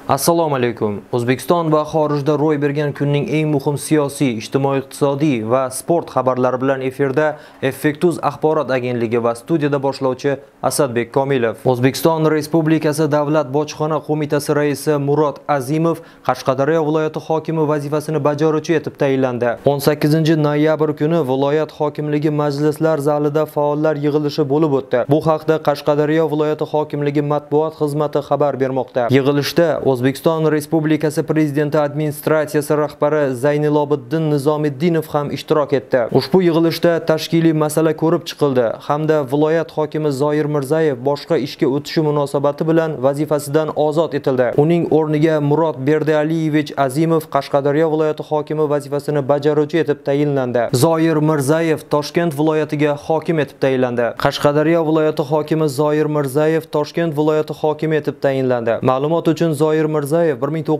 Assalomu alaykum. O'zbekiston va xorijda ro'y bergan kunning eng muhim siyosiy, ijtimoiy-iqtisodiy va sport xabarlari bilan efirda Effektuz axborot agentligi va studiyada boshlovchi Asadbek Komilov. O'zbekiston Respublikasi Davlat bojxona qo'mitasi raisi Murod Azimov Qashqadaryo viloyati hokimi vazifasini bajaruvchi etib tayinlandi. 18-noyabr kuni viloyat hokimligi majlislar zalida faollar yig'ilishi bo'lib o'tdi. Bu haqda Qashqadaryo viloyati hokimligi matbuot xizmati xabar bermoqda. Yig'ilishda O'zbekiston Respublikasi Prezidenti administratsiyasi rahbari Zaynilobiddin Nizomiddinov ham ishtirok etdi. Ushbu yig'ilishda tashkiliy masala ko'rib chiqildi hamda viloyat hokimi Zoir Mirzayev boshqa ishga o'tishi munosabati bilan vazifasidan ozod etildi. Uning o'rniga Murod Berdialiyevich Azimov Qashqadaryo viloyati hokimi vazifasini bajaruvchi etib tayinlandi. Zoir Mirzayev Toshkent viloyatiga hokim etib tayinlandi. Qashqadaryo viloyati hokimi Zoir Mirzayev Toshkent viloyati hokimi etib tayinlandi. Ma'lumot uchun Zoir Mirzayev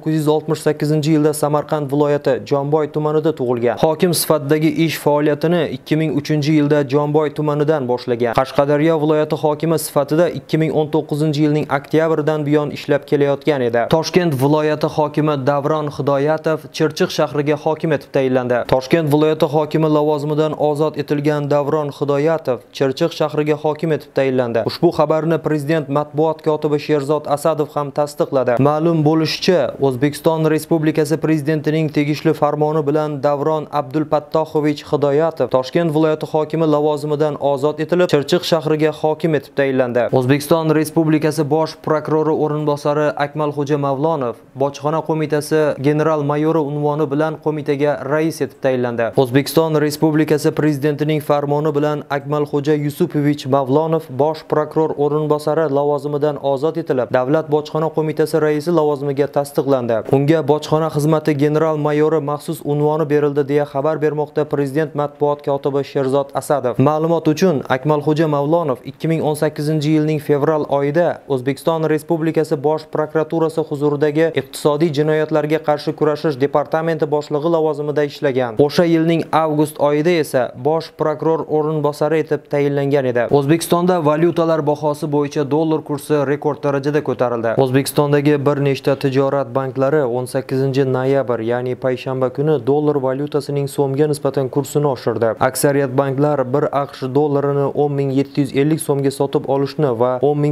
1968-yilda Samarqand viloyati Jomboy tumanida tug'ilgan. Hokim sifatidagi ish faoliyatini 2003-yilda Jomboy tumanidan boshlagan. Qashqadaryo viloyati hokimi sifatida 2019-yilning oktyabridan buyon ishlab kelayotgan edi. Toshkent viloyati hokimi Davron Hidoyatov Chirchiq shahriga hokim etib tayinlandi. Toshkent viloyati hokimi lavozimidan ozod etilgan Davron Hidoyatov Chirchiq shahriga hokim etib tayinlandi. Ushbu xabarni Prezident matbuot kotibi Sherzod Asadov ham tasdiqladi. Ma'lum bo'lishicha, O'zbekiston Respublikasi Prezidentining tegishli farmoni bilan Davron Abdulpattoxovich Hidoyatov Toshkent viloyati hokimi lavozimidan ozod etilib, Chirchiq shahriga hokim etib tayinlandi. O'zbekiston Respublikasi bosh prokurori o'rinbosari Akmalxo'ja Mavlonov bojxona qo'mitasi general-mayori unvoni bilan qo'mitaga rais etib tayinlandi. O'zbekiston Respublikasi Prezidentining farmoni bilan Akmalxo'ja Yusupovich Mavlonov bosh prokuror o'rinbosari lavozimidan ozod etilib, Davlat bojxona qo'mitasi raisi lavozimiga tasdiqlandi. Unga bojxona xizmati general-mayori maxsus unvoni berildi deya xabar bermoqda Prezident matbuot kotibi Sherzod Asadov. Ma'lumot uchun, Akmalxo'ja Mavlonov 2018-yilning fevral oyida O'zbekiston Respublikasi bosh prokuraturasi huzuridagi iqtisodiy jinoyatlarga qarshi kurashish departamenti boshlig'i lavozimida ishlagan. O'sha yilning avgust oyida esa bosh prokuror o'rinbosari etib tayinlangan edi. O'zbekistonda valyutalar bahosi bo'yicha dollar kursi rekord darajada ko'tarildi. O'zbekistondagi bir nechta tijorat banklari 18-noyabr, ya'ni payshanba kuni dollar valyutasining so'mga nisbatan kursini oshirdi. Aksariyat banklar 1 AQSh dollarini 10.750 so'mga sotib olishni va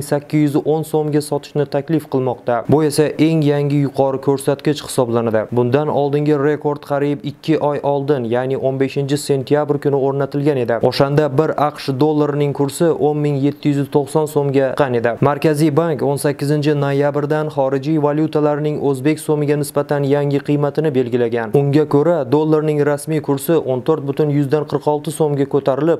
10.810 so'mga sotishni taklif qilmoqda. Bu esa eng yangi yuqori ko'rsatkich hisoblanadi. Bundan oldingi rekord qariyb 2 oy oldin, ya'ni 15-sentyabr kuni o'rnatilgan edi. O'shanda 1 AQSh dollarining kursi 10.790 so'mga chiqqan edi. Markaziy bank 18-noyabrdan xorijiy valyutalarning o'zbek so'miga nisbatan yangi qiymatini belgilagan. Unga ko'ra, dollarning rasmiy kursi 14.46 so'mga ko'tarilib,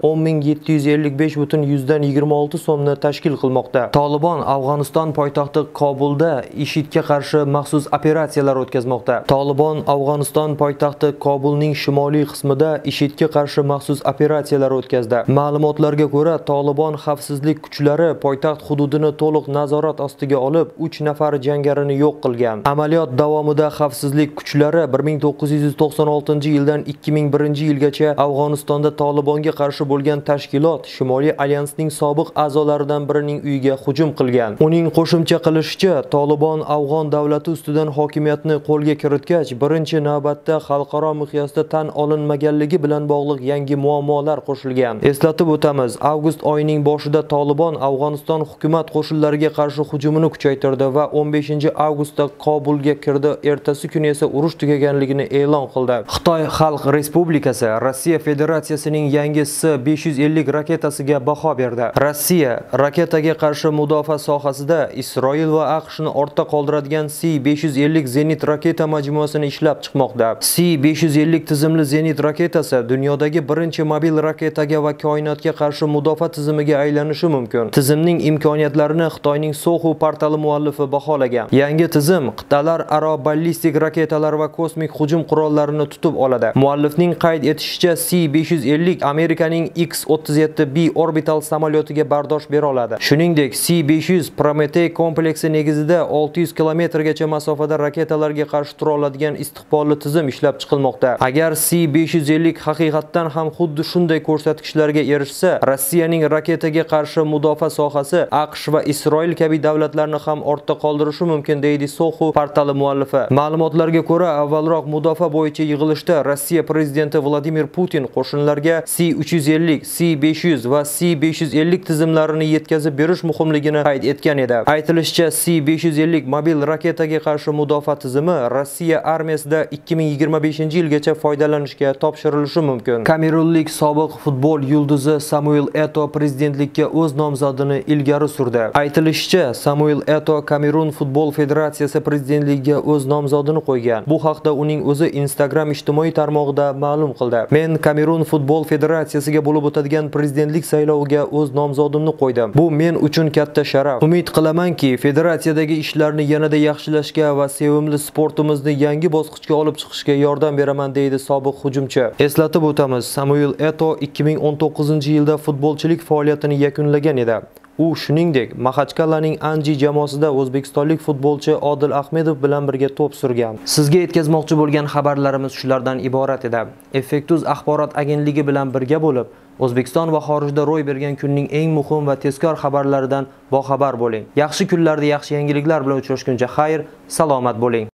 10.755.26 so'mni tashkil qilmoqda. Tolibon Afg'oniston poytaxti Kobulda IShIDga qarshi maxsus operatsiyalar o'tkazmoqda. Tolibon Afg'oniston poytaxti Kobulning shimoliy qismida IShIDga qarshi maxsus operatsiyalar o'tkazdi. Ma'lumotlarga ko'ra, Tolibon xavfsizlik kuchlari poytaxt hududini to'liq nazorat ostiga olib, 3 nafar jangarini yo'q qilgan. Amaliyot davomida xavfsizlik kuchlari 1996-yildan 2001-yilgacha Afg'onistonda Tolibonga qarshi bo'lgan tashkilot Shimoliy alyansning sobiq a'zolaridan birining uyiga hujum qilgan. Uning qo'shimcha qilishicha, Tolibon afg'on davlati ustidan hokimiyatni qo'lga kiritgach, birinchi navbatda xalqaro miqyosda tan olinmaganligi bilan bog'liq yangi muammolar qo'shilgan. Eslatib o'tamiz, avgust oyining boshida Tolibon Afg'oniston hukumat qo'shinlariga qarshi hujumini kuchaytirdi va 15-avgustda Kobulga kirdi. Ertasi kuni esa urush tugaganligini e'lon qildi. Xitoy Xalq Respublikasi Rossiya Federatsiyasining yangi S-550 raketasiga baho berdi. Rossiya raketaga qarshi mudofaa sohasida Isroil va AQShni ortda qoldiradigan S-550 zenit raketa majmuasini ishlab chiqmoqda. S-550 tizimli zenit raketasi dunyodagi birinchi mobil raketaga va koinotga qarshi mudofaa tizimiga aylanishi mumkin. Tizimning imkoniyatlarini Xitoyning Sohu portali muallifi baholagan. Yangi tizim qit'alar aro ballistik raketalar va kosmik hujum qurollarini tutib oladi. Muallifning qayd etishicha, S-550 Amerikaning X-37B orbital samolyotiga bardosh bera oladi. Shuningdek, S-500 Prometey kompleksi negizida 600 kilometrgacha masofada raketalarga qarshi tura oladigan istiqbolli tizim ishlab chiqilmoqda. Agar S-550 haqiqatdan ham xuddi shunday ko'rsatkichlarga erishsa, Rossiyaning raketaga qarshi mudofaa sohasi AQSh va Isroil kabi davlatlarni ham ortda qoldirishi mumkin deydi Sohu portali muallifi. Ma'lumotlarga ko'ra, avvalroq mudofaa bo'yicha yig'ilishda Rossiya prezidenti Vladimir Putin qo'shinlarga C-350, C-500 va C-550 tizimlarini yetkazib berish muhimligini qayd etgan edi. Aytilishicha, C-550 mobil raketaga qarshi mudofaa tizimi Rossiya armiyasida 2025-yilgacha foydalanishga topshirilishi mumkin. Kamerunlik sobiq futbol yulduzi Samuel Eto'o prezidentlikka o'z nomzodini ilgari surdi. Aytilishicha, Samuel Eto'o Kamerun futbol federatsiyasi prezidentligiga o'z nomzodini qo'ygan. Bu haqda uning o'zi Instagram ijtimoiy tarmog'ida ma'lum qildi. Men Kamerun futbol federatsiyasiga bo'lib o'tadigan prezidentlik sayloviga o'z nomzodimni qo'ydim. Bu men uchun katta sharaf. Umid qilamanki, federatsiyadagi ishlarni yanada yaxshilashga va sevimli sportimizni yangi bosqichga olib chiqishga yordam beraman, deydi sobiq hujumchi. Eslatib o'tamiz, Samuel Eto'o 2019-yilda futbolchilik faoliyatini yakunlagan edi. U shuningdek, Maxachkalaning Anji jamoasida o'zbekistonlik futbolchi Odil Ahmedov bilan birga to'p surgan. Sizga yetkazmoqchi bo'lgan xabarlarimiz shulardan iborat edi. Effektuz axborot agentligi bilan birga bo'lib, O'zbekiston va xorijda ro'y bergan kunning eng muhim va tezkor xabarlaridan boxabar bo'ling. Yaxshi kunlarda yaxshi yangiliklar bilan uchrashguncha xayr, salomat bo'ling.